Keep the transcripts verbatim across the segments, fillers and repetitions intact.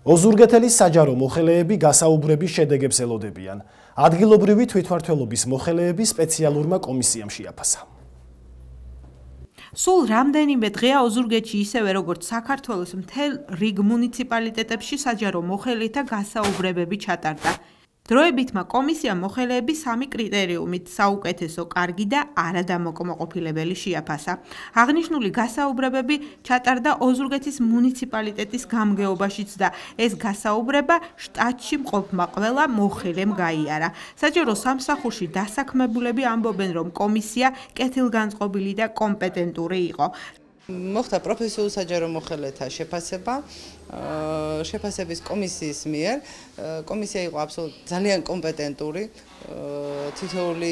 ოზურგეთელი საჯარო მოხელეები გასაუბრების შედეგებს ელოდებიან. ადგილობრივი თვითმმართველობის მოხელეები სპეციალურმა კომისიამ შეაფასა. სულ რამდენიმე დღეა ოზურგეთში ისევე როგორც საქართველოს მთელ რიგ მუნიციპალიტეტებში საჯარო მოხელეთა გასაუბრებები ჩატარდა. დროებითმა კომისიამ მოხელეების სამი კრიტერიუმით საუკეთესო, კარგი და არადამოკმაყოფილებელი შეაფასა. აღნიშნული გასაუბრებები ჩატარდა ოზურგეთის მუნიციპალიტეტის გამგეობაშიც და ეს გასაუბრება შტატში მყოფმა ყველა მოხელემ გაიარა. საჯარო სამსახურში დასაქმებულები ამბობენ, რომ კომისია კეთილგანწყობილი და კომპეტენტური იყო. მოხდა პროფესიულ საჯარო მოხელეთა შეფასება შეფასების კომისიის მიერ. კომისია იყო აბსოლუტურად ძალიან კომპეტენტური. თითოეული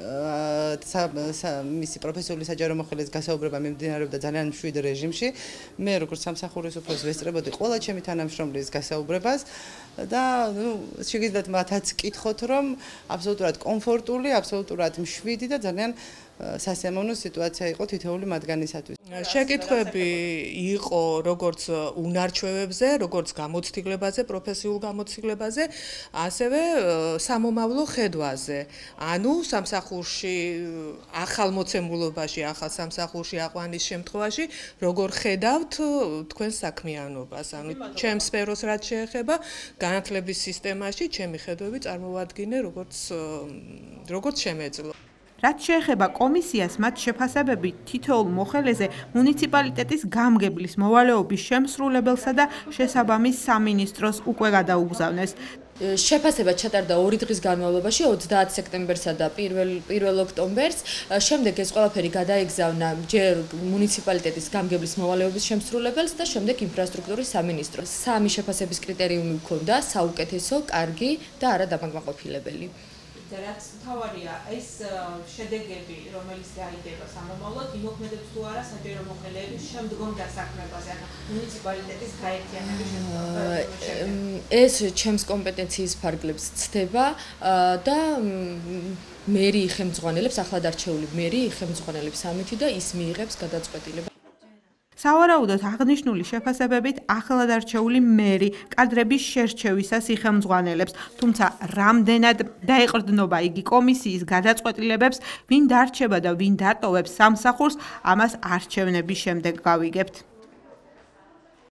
მისი პროფესიული საჯარო მოხელეს გასაუბრება მიმდინარეობდა ძალიან მშვიდ რეჟიმში. მე როგორც სამსახურის უფროსი ვესწრებოდი ყველა ჩემი თანამშრომლის გასაუბრებას და ნუ შეგიძლიათ მათაც კითხოთ, რომ აბსოლუტურად კომფორტული, აბსოლუტურად მშვიდი და ძალიან სასიამოვნო სიტუაცია იყო თითოეული მათგანისათვის. შეკითხვები იყო როგორც უნარჩვევებზე, როგორც გამოცდილებაზე, პროფესიულ გამოცდილებაზე, ასევე სამომავლო ხედვაზე. ანუ სამსახურში ახალ მოცემულობაში, ახალ სამსახურში აყვანის შემთხვევაში, როგორ ხედავთ თქვენს საქმიანობას. ანუ ჩემ სფეროს რაც შეეხება, განათლების სისტემაში ჩემი ხედვები წარმოვადგინე როგორც როგორც შემეძლო. რაც შეეხება კომისიას, მათ შეფასებები თითოეულ მოხელეზე მუნიციპალიტეტის გამგებლის მოვალეობის შემსრულებელსა და შესაბამის სამინისტროს უკვე გადაუგზავნეს. შეფასება ჩატარდა ორი დღის განმავლობაში, ოცდაათ სექტემბერსა და პირველ ოქტომბერს. შემდეგ ეს ყველაფერი გადაეგზავნა ჯერ მუნიციპალიტეტის გამგებლის მოვალეობის შემსრულებელს და შემდეგ ინფრასტრუქტურის სამინისტროს. სამი შეფასების კრიტერიუმი ჰქონდა: საუკეთესო, კარგი და არადამაკმაყოფილებელი. რაც მთავარია ეს შედეგები, რომელიც გაიგება სამომავლოდ, იმოქმედებს თუ არა საჯარო მოხელეების შემდგომ დასაქმებაზე, ანუ მუნიციპალიტეტის გაერთიანების შემდგომ. ეს ჩემს კომპეტენციის ფარგლებს ცდება და მერი იხელმძღვანელებს, ახლად არჩეული მერი იხელმძღვანელებს სამითი და ის მიიღებს გადაწყვეტილება. სავარაუდოდ აღნიშნული შეფასებებით ახლად არჩეული მერი კადრების შერჩევისას იხელმძღვანელებს, თუმცა რამდენად დაეყრდნობა იგი კომისიის გადაწყვეტილებებს, ვინ დარჩება და ვინ დატოვებს სამსახურს, ამას არჩევნების შემდეგ გავიგებთ.